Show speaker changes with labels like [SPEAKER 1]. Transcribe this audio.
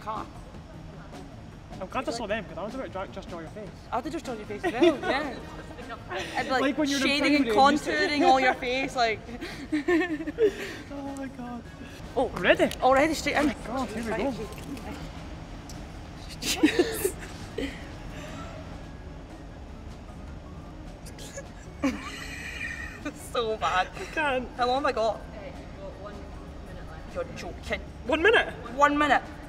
[SPEAKER 1] car.
[SPEAKER 2] I'm glad I saw them because I was about to just draw your face.
[SPEAKER 1] I had to just draw your face as well, yeah. I'd be
[SPEAKER 2] Like when you're in
[SPEAKER 1] shading and
[SPEAKER 2] primary,
[SPEAKER 1] contouring all your face, like.
[SPEAKER 2] Oh my god.
[SPEAKER 1] Oh,
[SPEAKER 2] Ready?
[SPEAKER 1] Already straight in.
[SPEAKER 2] Oh my god, here we go.
[SPEAKER 1] So bad.
[SPEAKER 2] I can't.
[SPEAKER 1] How long have I got?
[SPEAKER 3] You've got 1 minute left.
[SPEAKER 1] You're joking.
[SPEAKER 2] 1 minute?
[SPEAKER 1] 1 minute.